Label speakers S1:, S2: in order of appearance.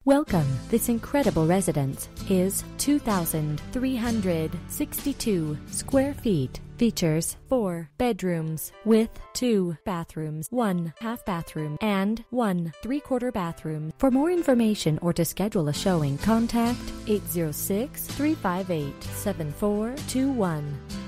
S1: Welcome. This incredible residence is 2,362 square feet. Features 4 bedrooms with 2 bathrooms, 1 half bathroom, and 1 3/4 bathroom. For more information or to schedule a showing, contact 806-358-7421.